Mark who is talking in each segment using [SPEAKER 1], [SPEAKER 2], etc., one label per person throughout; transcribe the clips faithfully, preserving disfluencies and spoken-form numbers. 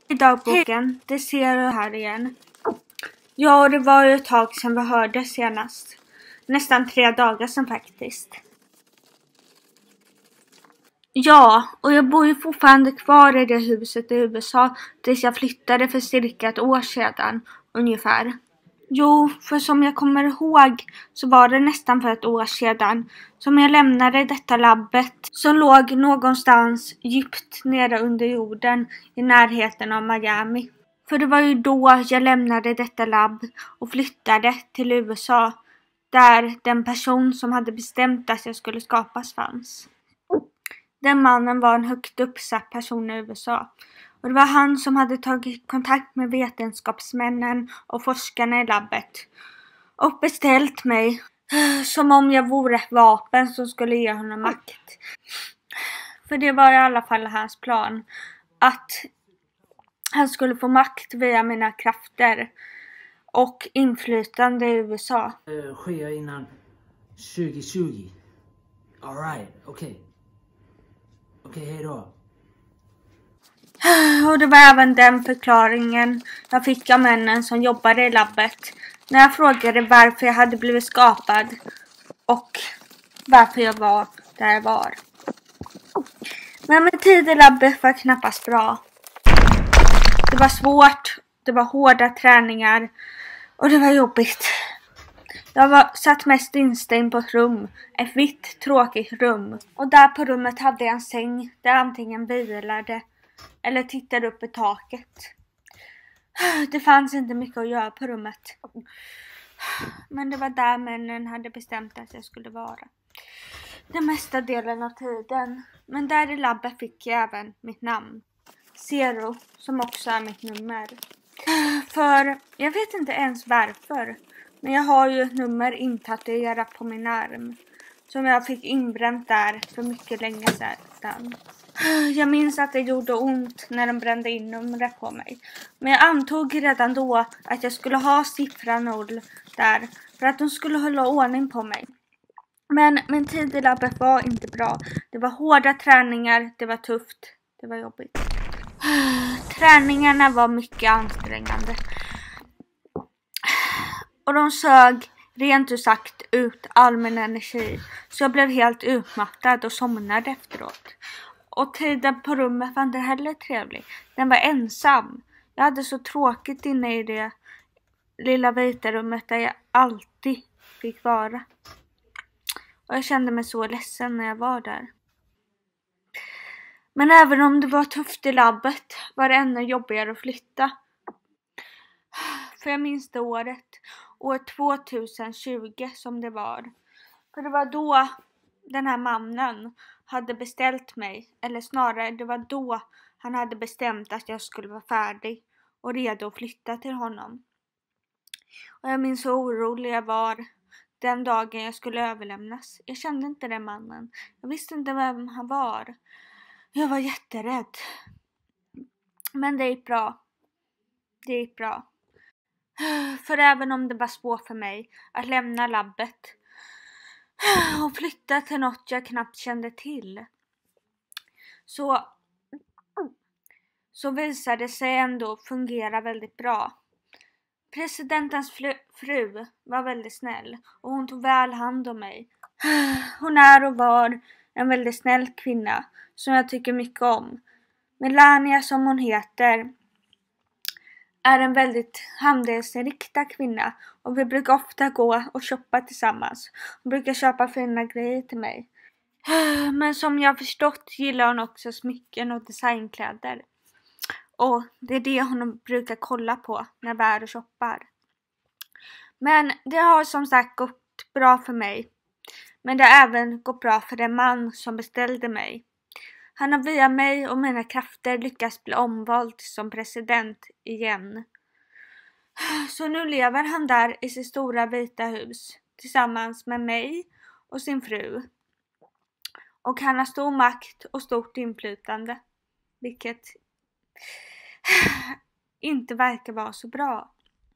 [SPEAKER 1] I dagboken, det ser du här igen. Ja, det var ju ett tag sedan vi hörde senast. Nästan tre dagar sedan faktiskt. Ja, och jag bor ju fortfarande kvar i det huset i U S A tills jag flyttade för cirka ett år sedan, ungefär. Jo, för som jag kommer ihåg så var det nästan för ett år sedan som jag lämnade detta labbet som låg någonstans djupt nere under jorden i närheten av Miami. För det var ju då jag lämnade detta labb och flyttade till U S A där den person som hade bestämt att jag skulle skapas fanns. Den mannen var en högt uppsatt person i U S A. Och det var han som hade tagit kontakt med vetenskapsmännen och forskarna i labbet. Och beställt mig som om jag vore ett vapen som skulle ge honom makt. För det var i alla fall hans plan. Att han skulle få makt via mina krafter och inflytande i U S A.
[SPEAKER 2] Uh, sker innan tjugo tjugo. All right, okej. Okay. Okej, okay, hej då.
[SPEAKER 1] Och det var även den förklaringen jag fick av männen som jobbade i labbet när jag frågade varför jag hade blivit skapad och varför jag var där jag var. Men min tid i labbet var knappast bra. Det var svårt, det var hårda träningar och det var jobbigt. Jag var satt mest instängd på ett rum, ett vitt tråkigt rum. Och där på rummet hade jag en säng där antingen vilade eller tittade upp i taket. Det fanns inte mycket att göra på rummet. Men det var där männen hade bestämt att jag skulle vara. Den mesta delen av tiden. Men där i labbet fick jag även mitt namn. Zero, som också är mitt nummer. För jag vet inte ens varför. Men jag har ju ett nummer intatuerat på min arm. Som jag fick inbränt där för mycket länge sedan. Jag minns att det gjorde ont när de brände in numret på mig. Men jag antog redan då att jag skulle ha siffra noll där. För att de skulle hålla ordning på mig. Men min tid i labbet var inte bra. Det var hårda träningar, det var tufft, det var jobbigt. Träningarna var mycket ansträngande. Och de sög rent ut sagt ut all min energi. Så jag blev helt utmattad och somnade efteråt. Och tiden på rummet var inte heller trevlig. Den var ensam. Jag hade så tråkigt inne i det lilla vita rummet där jag alltid fick vara. Och jag kände mig så ledsen när jag var där. Men även om det var tufft i labbet var det ännu jobbigare att flytta. För jag minns det året. År tvåtusentjugo som det var. För det var då den här mannen hade beställt mig. Eller snarare det var då han hade bestämt att jag skulle vara färdig. Och redo att flytta till honom. Och jag minns så orolig jag var den dagen jag skulle överlämnas. Jag kände inte den mannen. Jag visste inte vem han var. Jag var jätterädd. Men det gick bra. Det gick bra. För även om det var svårt för mig att lämna labbet och flytta till något jag knappt kände till. Så, så visade det sig ändå fungera väldigt bra. Presidentens fru var väldigt snäll och hon tog väl hand om mig. Hon är och var en väldigt snäll kvinna som jag tycker mycket om. Melania som hon heter är en väldigt handelsinriktad kvinna och vi brukar ofta gå och shoppa tillsammans. Hon brukar köpa fina grejer till mig. Men som jag förstått gillar hon också smycken och designkläder. Och det är det hon brukar kolla på när vi är och shoppar. Men det har som sagt gått bra för mig. Men det har även gått bra för den man som beställde mig. Han har via mig och mina krafter lyckats bli omvald som president igen. Så nu lever han där i sitt stora vita hus tillsammans med mig och sin fru. Och han har stor makt och stort inflytande. Vilket inte verkar vara så bra.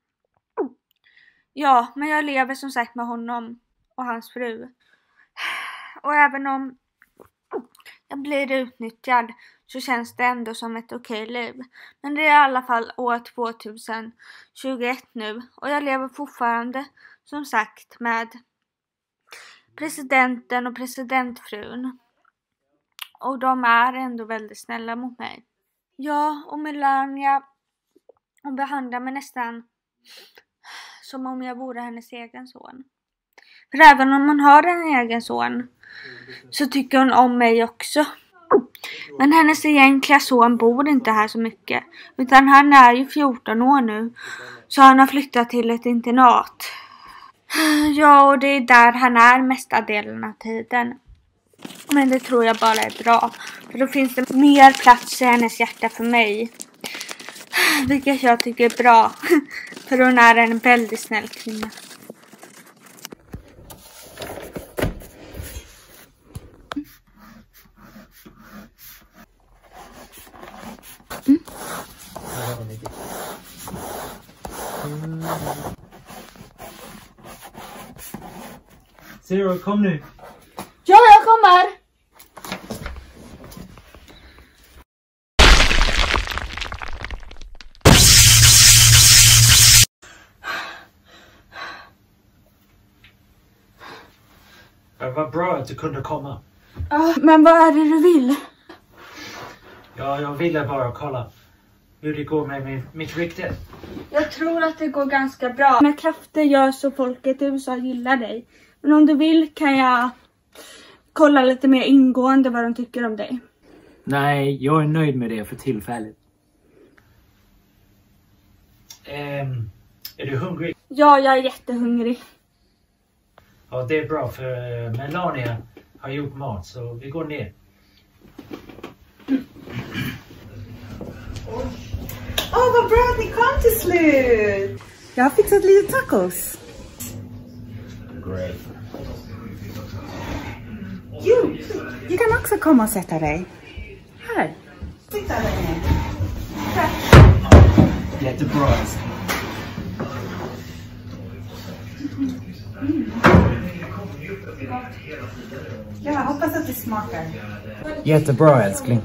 [SPEAKER 1] Ja, men jag lever som sagt med honom och hans fru. Och även om jag blir utnyttjad så känns det ändå som ett okej liv. Men det är i alla fall år tjugohundratjugoett nu och jag lever fortfarande som sagt med presidenten och presidentfrun. Och de är ändå väldigt snälla mot mig. Ja, och Melania hon behandlar mig nästan som om jag vore hennes egen son. För även om hon har en egen son så tycker hon om mig också. Men hennes egentliga son bor inte här så mycket. Utan han är ju fjorton år nu. Så han har flyttat till ett internat. Ja, och det är där han är mesta delen av tiden. Men det tror jag bara är bra. För då finns det mer plats i hennes hjärta för mig. Vilket jag tycker är bra. För hon är en väldigt snäll kvinna. Mm.
[SPEAKER 2] Zero, kom nu.
[SPEAKER 1] Ja, jag kommer.
[SPEAKER 2] Det var bra att du kunde komma.
[SPEAKER 1] Ja, men vad är det du vill?
[SPEAKER 2] Ja, jag ville bara kolla hur det går med min, mitt rykte.
[SPEAKER 1] Jag tror att det går ganska bra. Mina krafter gör så folket i U S A gillar dig. Men om du vill kan jag kolla lite mer ingående vad de tycker om dig.
[SPEAKER 2] Nej, jag är nöjd med det för tillfället. Um, är du hungrig?
[SPEAKER 1] Ja, jag är jättehungrig.
[SPEAKER 2] Ja, det är bra för Melania har gjort mat så vi går ner.
[SPEAKER 3] Åh, oh, vad bra att ni kom till slut! Jag har fixat lite tacos.
[SPEAKER 2] Great.
[SPEAKER 3] Jo, du kan också komma och sätta dig. Här. Sitta där inne.
[SPEAKER 2] Jättebra.
[SPEAKER 3] Mm. Jag hoppas att det smakar.
[SPEAKER 2] Jättebra, älskling.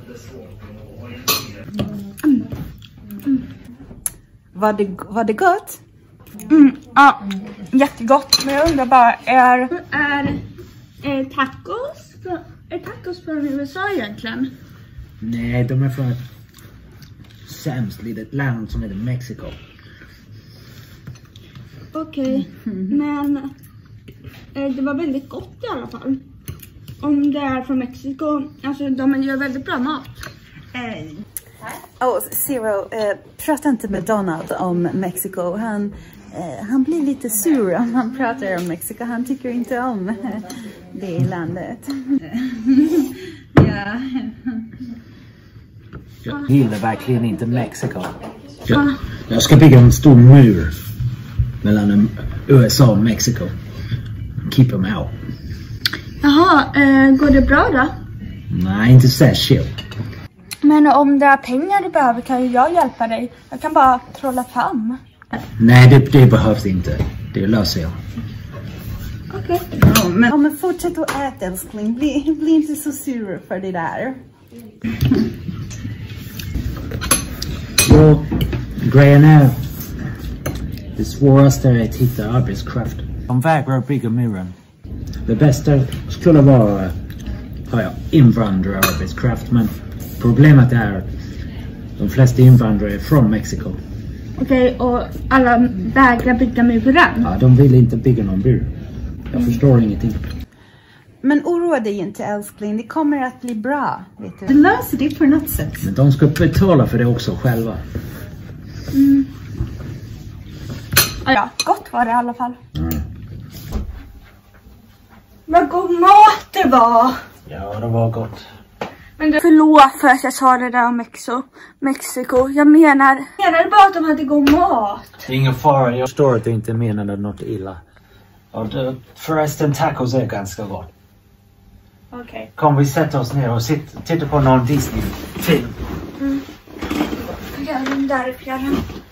[SPEAKER 3] Mm. Mm. Var det, var det gott?
[SPEAKER 1] Mm, ja, jättegott. Men jag undrar bara, är, är, är tacos? Är tacos från U S A egentligen?
[SPEAKER 2] Nej, de är från ett sämst litet land som heter Mexiko.
[SPEAKER 1] Okej, okay. Mm. Men eh, det var väldigt gott i alla fall. Om det är från Mexiko, alltså de gör väldigt bra mat.
[SPEAKER 3] Eh. Oh, Zero, eh, prata inte med Donald om Mexiko. Han, eh, han blir lite sur om han pratar om Mexiko. Han tycker inte om eh, det landet.
[SPEAKER 2] Ja. Jag gillar verkligen inte Mexiko. Jag, jag ska bygga en stor mur mellan U S A och Mexiko. Keep them out.
[SPEAKER 1] Jaha, eh, går det bra då?
[SPEAKER 2] Nej, inte särskilt.
[SPEAKER 1] Men om det är pengar du behöver kan ju jag hjälpa dig. Jag kan bara trolla fram.
[SPEAKER 2] Nej, det, det behövs inte. Det löser jag.
[SPEAKER 1] Okej. Okay.
[SPEAKER 3] Ja, men, ja, men fortsätt att äta, älskling. Bli, bli inte så sur för det där.
[SPEAKER 2] Ja, grejen är det svåraste är att hitta arbetskraft. De vägrar bygga muren. Det bästa skulle vara ja, ja, invandrararbetskraft, men problemet är de flesta invandrare är från Mexiko.
[SPEAKER 1] Okej, okay, och alla vägrar bygga muren?
[SPEAKER 2] Ja, de vill inte bygga någon mur. Jag mm. förstår ingenting.
[SPEAKER 3] Men oroa dig inte, älskling. Det kommer att bli bra, vet du. Det löser det på något sätt.
[SPEAKER 2] Men de ska betala för det också själva.
[SPEAKER 1] Mm. Ja, gott var det i alla fall.
[SPEAKER 2] Mm.
[SPEAKER 1] Vad god mat det var!
[SPEAKER 2] Ja, det var gott.
[SPEAKER 1] Men du, förlåt för att jag sa det där om Mexiko. Mexiko. Jag menar... Jag menade bara att de hade god mat.
[SPEAKER 2] Ingen fara, jag förstår att du inte menade något illa. Och det, förresten, tacos är ganska gott.
[SPEAKER 1] Okej. Okay.
[SPEAKER 2] Kom, vi sätter oss ner och sitt, titta på någon Disney-film.
[SPEAKER 1] Mm. Jag gör den där i fjärran.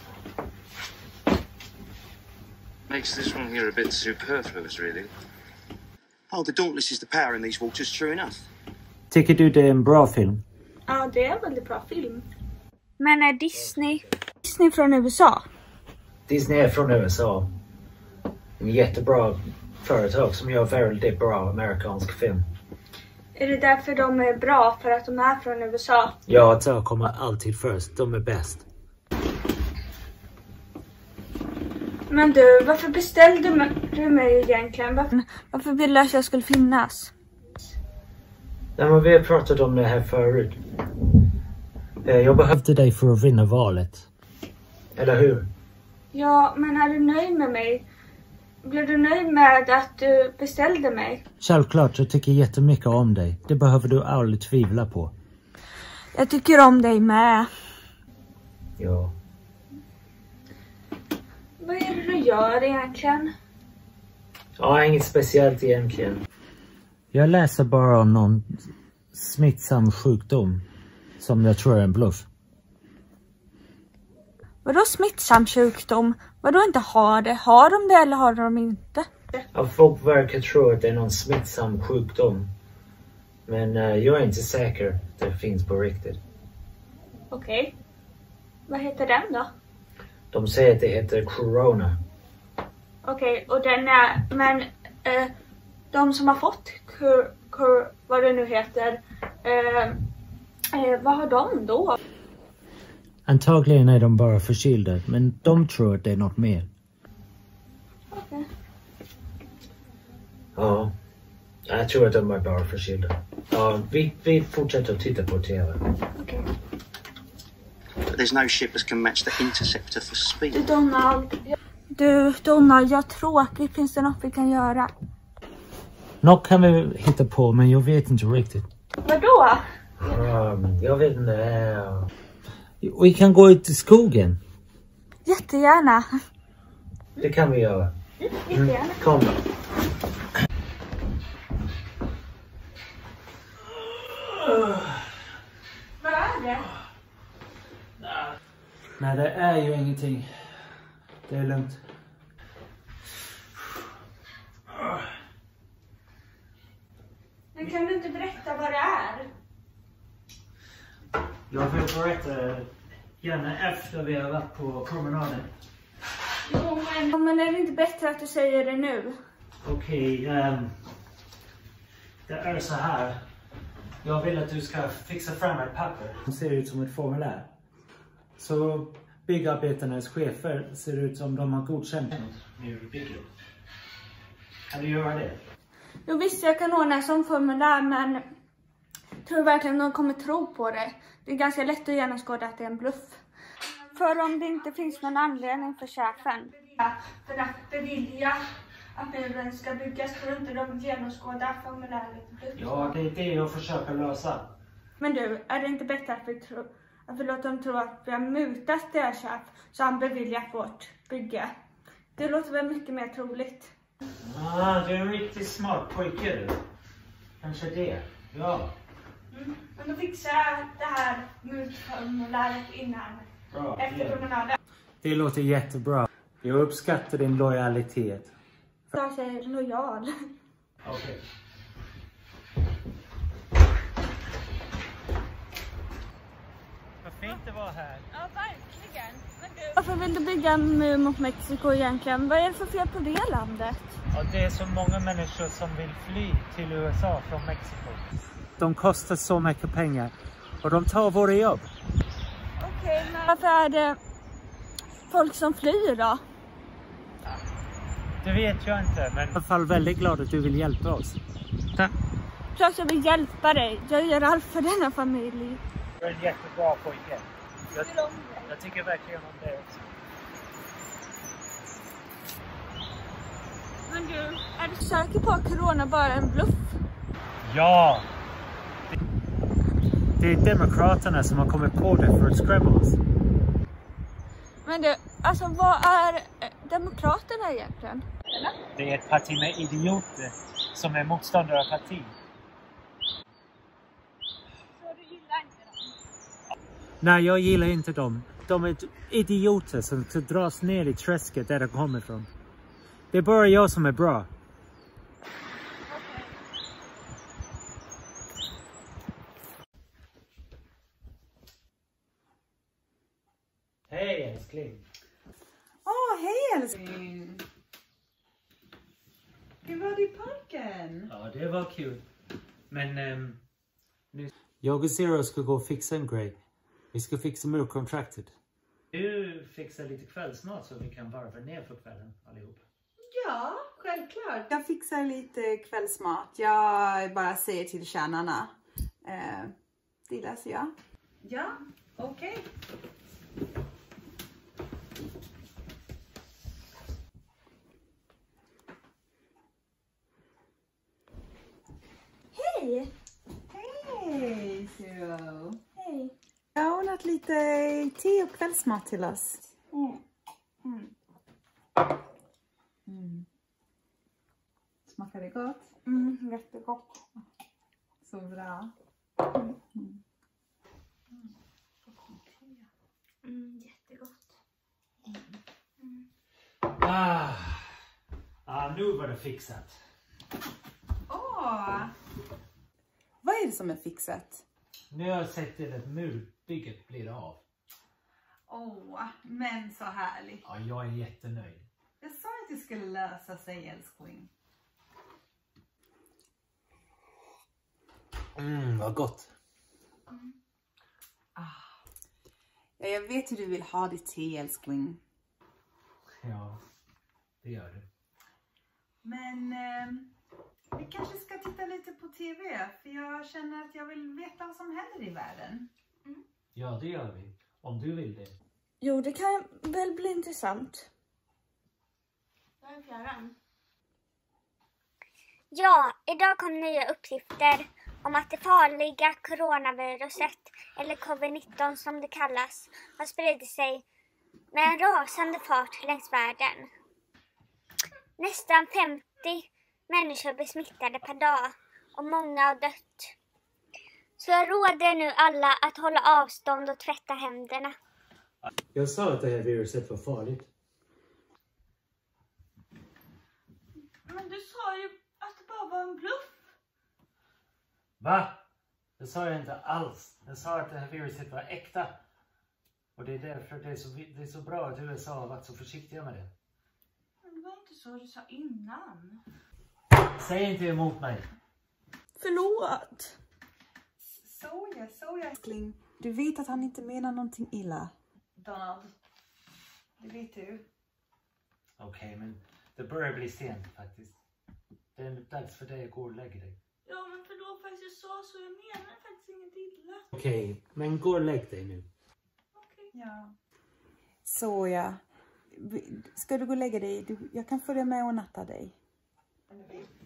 [SPEAKER 4] Makes this one here a bit superfluous, really. Oh, the Dauntless is the power in these waters, true enough.
[SPEAKER 2] Tycker du det är en bra film?
[SPEAKER 1] Ja, det är en väldigt bra film. Men är Disney Disney från U S A?
[SPEAKER 2] Disney är från U S A. En jättebra företag som gör väldigt bra amerikansk film.
[SPEAKER 1] Är det därför de är bra, för att de är från U S A?
[SPEAKER 2] Ja, att jag kommer alltid först. De är bäst.
[SPEAKER 1] Men du, varför beställde du mig egentligen? Varför, varför ville du att jag skulle finnas?
[SPEAKER 2] Nej, men vi har pratat om det här förut. Jag behövde dig för att vinna valet. Eller hur?
[SPEAKER 1] Ja, men är du nöjd med mig? Blev du nöjd med att du beställde mig?
[SPEAKER 2] Självklart, jag tycker jättemycket om dig. Det behöver du aldrig tvivla på.
[SPEAKER 1] Jag tycker om dig med.
[SPEAKER 2] Ja.
[SPEAKER 1] Vad är det du gör egentligen?
[SPEAKER 2] Ja, inget speciellt egentligen. Jag läser bara om någon smittsam sjukdom som jag tror är en bluff.
[SPEAKER 1] Vadå smittsam sjukdom? Vadå inte har det? Har de det eller har de inte?
[SPEAKER 2] Ja, folk verkar tro att det är någon smittsam sjukdom. Men uh, jag är inte säker att det finns på riktigt.
[SPEAKER 1] Okej. Okay. Vad heter den då?
[SPEAKER 2] De säger att det heter corona.
[SPEAKER 1] Okej, okay, och den är... Men eh, de som har fått kur, kur, vad det nu heter, eh, eh, vad har de då?
[SPEAKER 2] Antagligen är de bara förkylda, men de tror att det är något mer.
[SPEAKER 1] Okej. Okay.
[SPEAKER 2] Ja, jag tror att de är bara förkylda. Ja, vi, vi fortsätter att titta på T V.
[SPEAKER 1] Okej. Okay.
[SPEAKER 4] There's no ship that can match the Interceptor for speed.
[SPEAKER 1] Du Donald, du Donald, jag är tråkig. Finns det något vi kan göra?
[SPEAKER 2] Något kan vi hitta på, men jag vet inte riktigt.
[SPEAKER 1] Vadå?
[SPEAKER 2] Um, jag vet inte. Vi kan gå ut i skogen.
[SPEAKER 1] Jättegärna.
[SPEAKER 2] Det kan vi göra.
[SPEAKER 1] Mm, jättegärna.
[SPEAKER 2] Mm, kom då.
[SPEAKER 1] Vad är det?
[SPEAKER 2] Nej, det är ju ingenting. Det är lugnt.
[SPEAKER 1] Men kan du inte berätta vad det är?
[SPEAKER 2] Jag vill berätta gärna efter vi har varit på promenaden.
[SPEAKER 1] Jo, men, men är det inte bättre att du säger det nu?
[SPEAKER 2] Okej, okay, um, det är så här. Jag vill att du ska fixa fram ett papper. Det ser ut som ett formulär. Så byggarbetarnas chefer ser ut som de har godkänt nu bygget. Kan du göra det?
[SPEAKER 1] Jo visst, jag kan ordna som formulär, men tror verkligen de kommer tro på det. Det är ganska lätt att genomskåda att det är en bluff. För om det inte finns någon anledning för chefen för att bevilja att muren ska byggas, tror inte de genomskådar formuläret bluff.
[SPEAKER 2] Ja, det är det jag försöker lösa.
[SPEAKER 1] Men du, är det inte bättre att vi, tro, att vi låter dem tro att vi har mutat deras chef så han beviljar vårt bygge? Det låter väl mycket mer troligt.
[SPEAKER 2] Ah, du är en riktigt smart pojke du. Kanske det, ja.
[SPEAKER 1] Mm. Men då fixar jag det här mutformuläret innan.
[SPEAKER 2] Bra,
[SPEAKER 1] efter promenaden.
[SPEAKER 2] Det låter jättebra. Jag uppskattar din lojalitet.
[SPEAKER 1] Jag är lojal.
[SPEAKER 2] Okej. Okay. Vad fint det var här.
[SPEAKER 1] Ja, verkligen. Men du... Varför vill du bygga en mur mot Mexiko egentligen? Vad är det för fel på det landet?
[SPEAKER 2] Ja, det är så många människor som vill fly till U S A från Mexiko. De kostar så mycket pengar och de tar våra jobb.
[SPEAKER 1] Okej, okay, men varför är det folk som flyr då?
[SPEAKER 2] Det vet jag inte, men i alla fall väldigt glad att du vill hjälpa oss. Tack.
[SPEAKER 1] Klart jag vill hjälpa dig. Jag gör allt för denna familj.
[SPEAKER 2] Du är en jättebra pojke. Jag, jag tycker verkligen om det också.
[SPEAKER 1] Men du, är du säker på att corona bara är en bluff?
[SPEAKER 2] Ja! Det är demokraterna som har kommit på det för att skrämma oss.
[SPEAKER 1] Men du, alltså vad är demokraterna egentligen? Eller?
[SPEAKER 2] Det är ett parti med idioter som är motståndare av parti.
[SPEAKER 1] Så du gillar inte dem?
[SPEAKER 2] Nej, jag gillar inte dem. De är idioter som ska dras ner i träsket där de kommer ifrån. Det är bara jag som är bra. älskling.
[SPEAKER 3] Åh, oh, hej älskling! Hur var det i parken?
[SPEAKER 2] Ja, det var kul. Men um, nu... Jag och Zero ska gå och fixa en grej. Vi ska fixa Mirror Contracted. Du fixar lite kvällsmat så vi kan varva ner för kvällen allihop.
[SPEAKER 3] Ja, självklart. Jag fixar lite kvällsmat. Jag bara säger till tjänarna. Eh, det läser jag. Ja, okej. Okay.
[SPEAKER 1] Hej!
[SPEAKER 3] Hej, Zero.
[SPEAKER 1] Hej.
[SPEAKER 3] Jag har ordnat lite te och kvällsmat till oss.
[SPEAKER 1] Mm. Mm.
[SPEAKER 3] Mm. Smakar det gott?
[SPEAKER 1] Mm, jättegott.
[SPEAKER 3] Så bra.
[SPEAKER 1] Mm. Mm. Mm, jättegott. Mm.
[SPEAKER 2] Ah, ah, nu var det fixat.
[SPEAKER 3] Åh! Vad är det som är fixat?
[SPEAKER 2] Nu har jag sett till att murbygget blir av.
[SPEAKER 3] Åh, men så härligt.
[SPEAKER 2] Ja, jag är jättenöjd.
[SPEAKER 3] Jag sa att det skulle lösa sig, älskling.
[SPEAKER 2] Mm, vad gott.
[SPEAKER 3] Mm. Ah. Ja, jag vet hur du vill ha ditt te, älskling.
[SPEAKER 2] Ja, det gör du.
[SPEAKER 3] Men eh, vi kanske ska titta lite på tv. För jag känner att jag vill veta vad som händer i världen.
[SPEAKER 2] Mm. Ja, det gör vi. Om du vill det.
[SPEAKER 1] Jo, det kan väl bli intressant.
[SPEAKER 5] Ja, idag kom nya uppgifter om att det farliga coronaviruset, eller covid nitton som det kallas, har spridit sig med en rasande fart längs världen. Nästan femtio människor blir smittade per dag och många har dött. Så jag råder nu alla att hålla avstånd och tvätta händerna.
[SPEAKER 2] Jag sa att det här viruset var farligt.
[SPEAKER 1] Men du sa ju att det bara var en bluff.
[SPEAKER 2] Va? Det sa jag inte alls. Jag sa att det här viruset var äkta. Och det är därför det är så, det är så bra att U S A har varit så försiktiga med det.
[SPEAKER 1] Men det var inte så du sa innan.
[SPEAKER 2] Säg inte emot mig.
[SPEAKER 1] Förlåt.
[SPEAKER 3] Soja, soja. Älskling, du vet att han inte menar någonting illa. Donald, det vet du.
[SPEAKER 2] Okej, okay, men det börjar bli sent faktiskt. Det är dags för dig att gå och lägga dig.
[SPEAKER 1] Ja, men förlåt för att jag sa så. Jag menar faktiskt inget illa.
[SPEAKER 2] Okej, okay, men gå och lägg dig nu.
[SPEAKER 1] Okej. Okay.
[SPEAKER 3] Ja. Soja, ska du gå och lägga dig? Du, jag kan följa med och natta dig.